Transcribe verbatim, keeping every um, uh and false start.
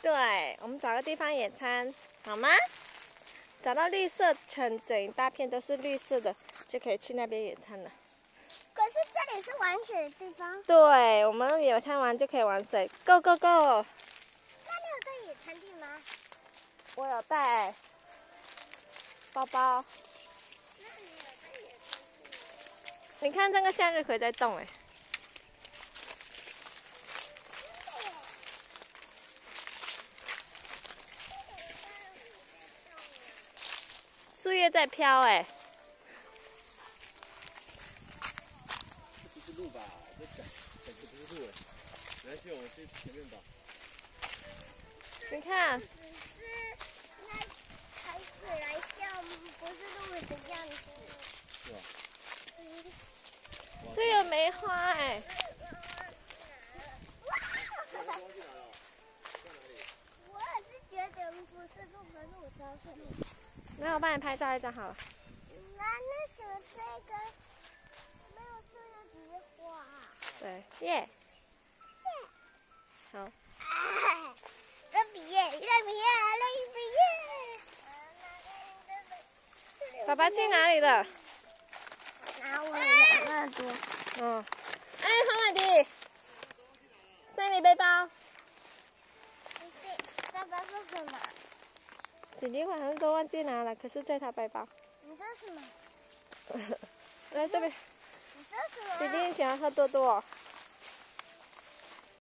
对，我们找个地方野餐，好吗？找到绿色成整一大片都是绿色的，就可以去那边野餐了。 可是这里是玩水的地方。 对，我们野餐完就可以玩水 ，Go Go Go！ 那你有带野餐垫吗？ 我有带包包。 那你有带野餐垫？ 你看这个向日葵在动哎。树叶在飘哎。 这不是路吧？这感感觉不是路哎。没关系，我们去前面吧。 你看。 只是那踩水来像不是路的样子。 是吧？ 这有梅花哎。 我也是觉得不是路和路交汇。 那我帮你拍照一张好了。 那那什么这个没有这样子的花。 对，耶。好。 乐比耶，乐比耶，乐比耶。 爸爸去哪里了？ 拿我的耳朵。 嗯。哎，黄海迪，带你背包。 爸爸说什么？ 弟弟好像都忘记拿了，可是在他背包。 你说什么？ 来这边。 你说什么？ 弟弟喜欢喝多多。